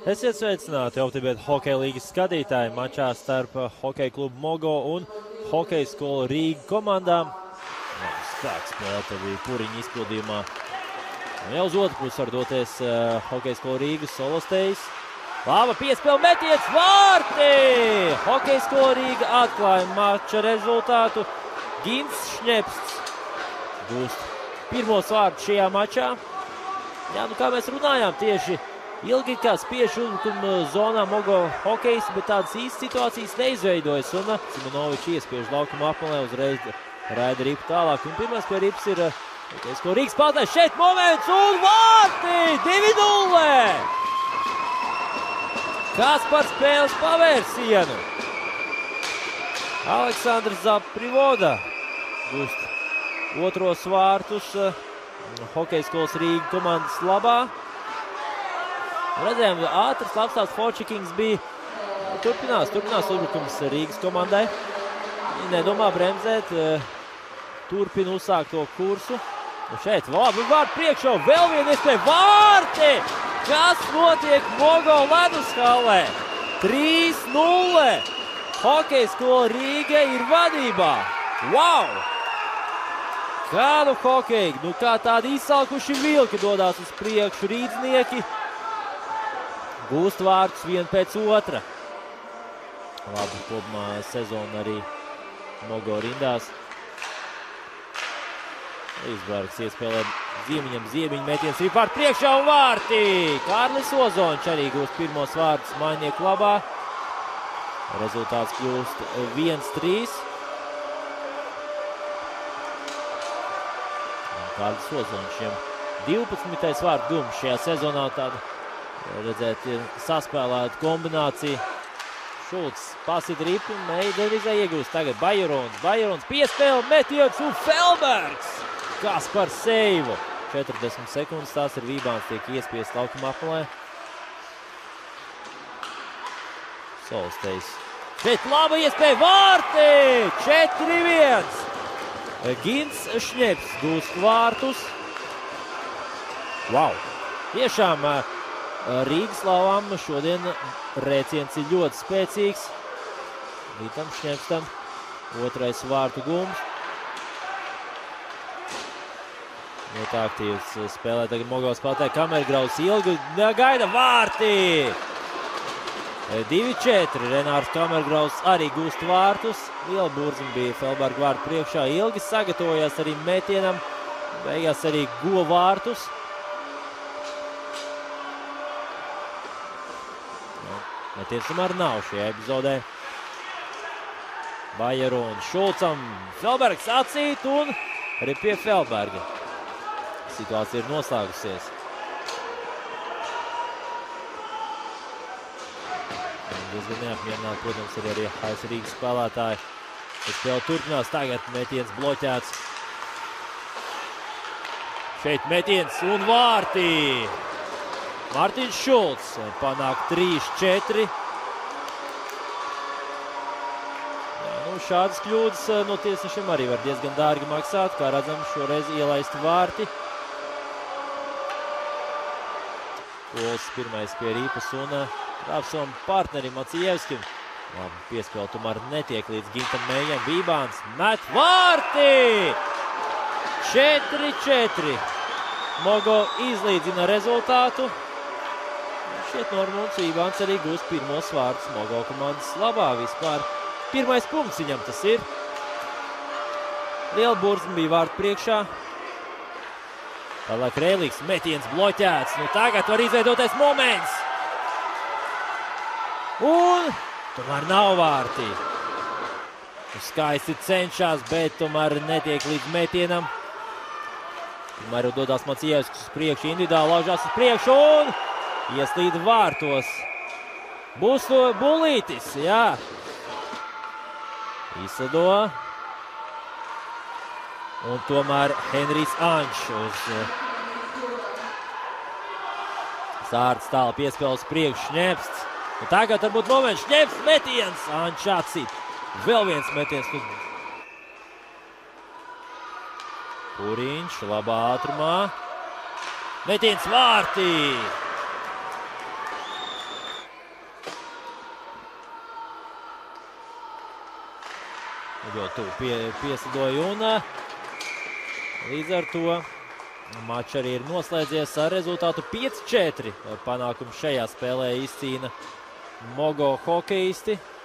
Esiet sveicināti Optibet hokeja līgas skatītāji mačā starp hokeja klubu Mogo un hokeja skolu Rīga komandām. Spēks spēle te bija Puriņa izpildījumā. Jau uz otru pusi var doties hokeja skola Rīgas Solostejs. Laba piespēle metiens vārti! Hokeja skola Rīga atklāja mača rezultātu. Gins Šņepsts gūst pirmos vārdus šajā mačā. Jā, nu kā mēs runājām, tieši ilgi kā spiež uzbrukuma zonā Mogo hokejs, bet tādas īstas situācijas neizveidojas. Un Simonovičs iespiež laukuma apmalē, uzreiz raida ripu tālāk. Un pirmais pie rips ir hokeja skola Rīgas spēlētājs. Šeit moments un vārti! 2-0! Kas par spēles pavērsienu? Aleksandrs Zaprivoda gūst otros vārtus hokeja skolas Rīga komandas labā. Redzējām, ātrs labstāsts Forčikings bija. Turpinās uzbrukums Rīgas komandai. Viņi nedomā bremzēt, turpina uzsākt to kursu. Un šeit labi vārti priekšā, vēl viena iespēja vārti! Kas notiek Mogo ledushallē? 3-0! Hokeja skola Rīga ir vadībā. Wow! Kādu hokeju, nu kā tādi izsalkuši vilki dodās uz priekšu rīdznieki. Gūst vārtus vienu pēc otra. Labi, kopumā sezona arī Mogo rindās. Izbārgs iespēlē Ziemiņam metiens ir pār priekšā un vārti. Kārlis Ozoņš arī gūst pirmos vārtus Mainieku labā. Rezultāts kļūst 1-3. Kārlis Ozoņš 12. vārtu gums šajā sezonā. Tāda, redzēt, ir saspēlēta kombinācija. Šulcs pasit ripu un Meiderizē iegūst tagad Bajorons piespēle, metiens un Felbergs. Kas par seivu? 40 sekundes tās ir Vībāns, tiek iespiest laukuma apmalē. Solstejs. Šeit laba iespēja vārti! 4-1! Gins Šņepsts gūst vārtus. Wow! Tiešām Rīgas lavām šodien rēciens ir ļoti spēcīgs. Vitam Šņepstam otrais vārtu gums. Ļoti aktīvs spēlē tagad Mogo spēlētāji. Kamergraus ilgi gaida vārti! 2-4. Renārs Kamergraus arī gūst vārtus. Liela burzma bija Felberga vārtu priekšā. Ilgi sagatavojās arī metienam. Beigās arī guva vārtus. Metiens tomēr nav šajā epizodē. Bajorons Šulcam. Felbergs acīt un arī pie Felberga. Situācija ir noslēgusies. Diezgan neapmierināti, protams, arī HS Rīgas spēlētāji. Spēle turpinās, tagad metiens bloķēts. Šeit metiens un vārti! Mārtiņš Šulcs panāk 3-4. Šādas kļūdas no tiesnešiem arī var diezgan dārgi maksāt. Kā redzam, šoreiz ielaisti vārti. Pols pirmais pie rīpas un Rapsom partnerim Macijevskim. Labi, piespēle tomēr netiek līdz Gintam Mējam. Vībāns met vārti! 4-4. Mogo izlīdzina rezultātu. Šeit Normunds Vībāns arī gūst pirmos vārtus Mogo komandas labā vispār. Pirmais punkts viņam tas ir. Liela burzma bija vārtu priekšā. Tālāk Rēlīgs metiens bloķēts. Nu tagad var izveidoties moments. Un tomēr nav vārti. Skaisti cenšas, bet tomēr netiek līdz metienam. Tomēr dodās Macijevskis uz priekšu, individuāli laužās uz priekšu un ieslīd vārtos. Būs to Bulītis, jā. Izslido. Un tomēr Henrijs Ančs uz sārts tālu piespēles priekšu Šņepsts. Un tagad varbūt moments Šņepsts metiens. Ančs atcīt. Vēl viens metiens. Puriņš labā ātrumā. Metiens vārtī. ļoti tuvu pieslidoja un līdz ar to mačs arī ir noslēdzies ar rezultātu 5-4. Panākumu šajā spēlē izcīna Mogo hokeisti.